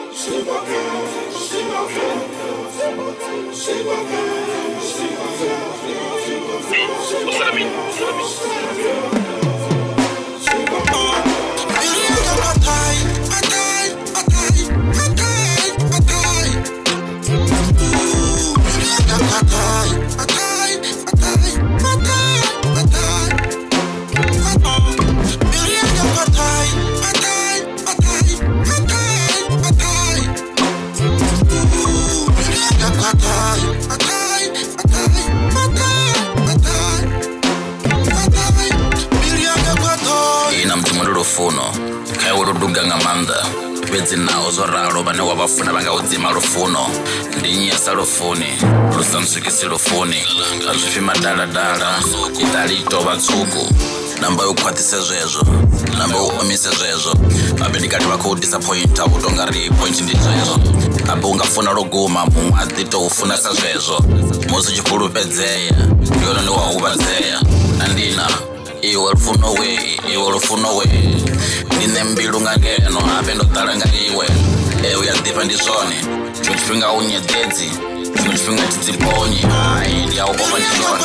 Bane wabafuna bangawudzima lufuno ndinyesa lufuni lusamsukisi lufuni azifima dala italito batsuku namba yokhwathise zvezvo namba uomise zvezvo abe ndikati vakho disappointa utongari point ndi zvezvo abe ungafuna loguma mumwe adito ufuna sa zvezvo musi chikhulupedzeya ndiyona niwahuvadzeya andina iwe lufuno we ndine mbilu ngangeno abe ndodala nga iwe uyadipa ndizvone chimwe chifhinga unyedzedzi chimwe chifhinga tidziponyi ai ndiyauopa ndizvone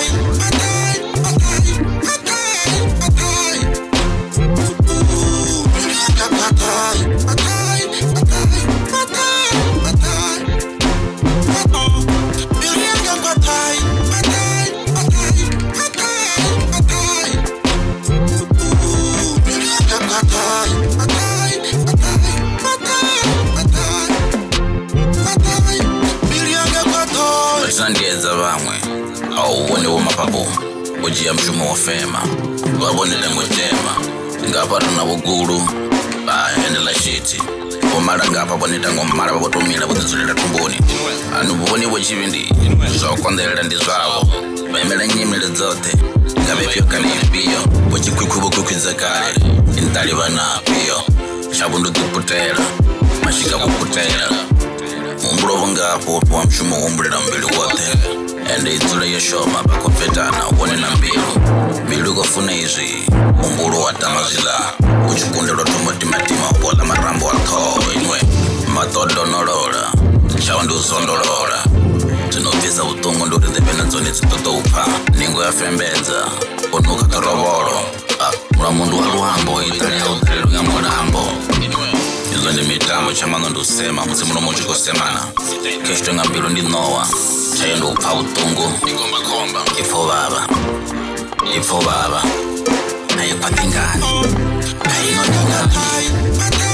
ndiedza vamwe auonewo mapapo ujiya mshumo wofema vavonele ngotema ngaparana vugulu vaendela shiti vomala ngapa voneta ngomala vavotomila vodzidzulela tumboni anuvonivo chivindi zvakondelela ndi zvavo vaimela nyimele dzothe ngavepyokanipiyo vochikwikwivokwikwiza kale intali vanapiyo chavundudziputela mashika kuputela umbulo ngapo wa mshumo umbulira Mbilu wothe ende idzule yeshoma pakopetana wone na Mbilu kofuna izvi umbulo watamazila uchikundelo tomotimatima upola marambo akho inwe matodonolola chawo ndi uzondolola tinobvisa utungu nduri ndipena dzone dzitotoupa ningo yafembedza onuka torobolo mula mundu wa luhambo italiya udhalelo nga mulambo izo ndi mitambo chamano ndusema mudzimuno muchikosemana keshito nga Mbilu ndi Nowa chayo ndi upha utungu ifo baba naye kwatingani ayinondingani